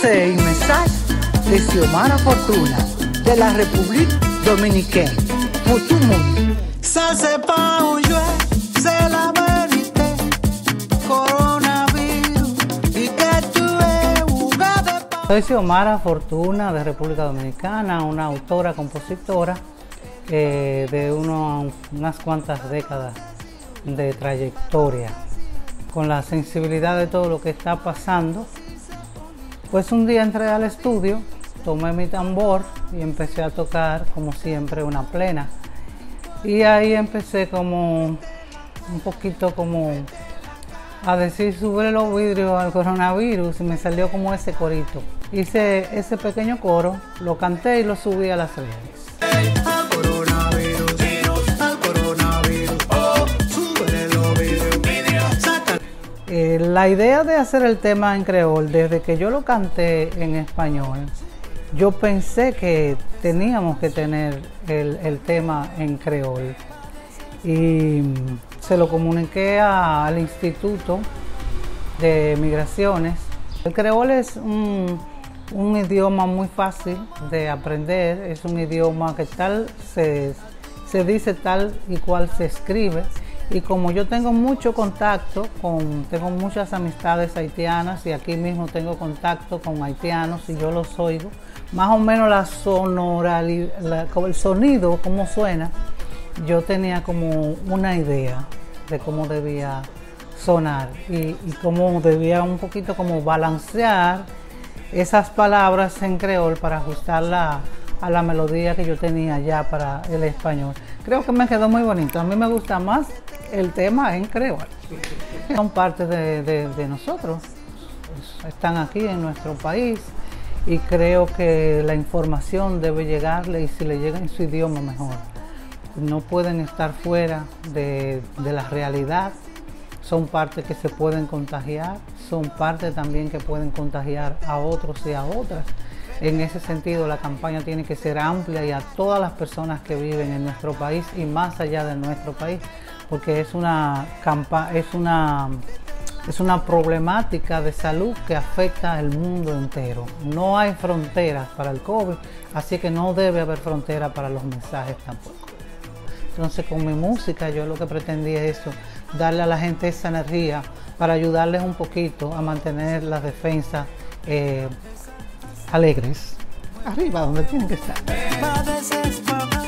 C'est un message de Xiomara Fortuna de la République Dominicaine pour tout le monde. Ça c'est pas un jeu, c'est la vérité. Coronavirus y que tú es jugar de... Soy Xiomara Fortuna de República Dominicana, una autora, compositora de unas cuantas décadas de trayectoria. Con la sensibilidad de todo lo que está pasando, pues un día entré al estudio, tomé mi tambor y empecé a tocar como siempre una plena. Y ahí empecé como un poquito como a decir sube los vidrios al coronavirus y me salió como ese corito. Hice ese pequeño coro, lo canté y lo subí a las redes. La idea de hacer el tema en creol, desde que yo lo canté en español, yo pensé que teníamos que tener el tema en creol y se lo comuniqué al Instituto de Migraciones. El creol es un idioma muy fácil de aprender, es un idioma que tal se dice tal y cual se escribe. Y como yo tengo mucho contacto, tengo muchas amistades haitianas y aquí mismo tengo contacto con haitianos y yo los oigo, más o menos la sonoralidad, el sonido, cómo suena, yo tenía como una idea de cómo debía sonar y cómo debía un poquito como balancear esas palabras en creol para ajustarla a la melodía que yo tenía ya para el español. Creo que me quedó muy bonito. A mí me gusta más el tema en creol. Son parte de nosotros. Están aquí en nuestro país y creo que la información debe llegarle y si le llega en su idioma mejor. No pueden estar fuera de la realidad. Son parte que se pueden contagiar. Son parte también que pueden contagiar a otros y a otras. En ese sentido, la campaña tiene que ser amplia y a todas las personas que viven en nuestro país y más allá de nuestro país, porque es una problemática de salud que afecta al mundo entero. No hay fronteras para el COVID, así que no debe haber frontera para los mensajes tampoco. Entonces, con mi música, yo lo que pretendía es eso, darle a la gente esa energía para ayudarles un poquito a mantener las defensas alegres, arriba donde tienen que estar.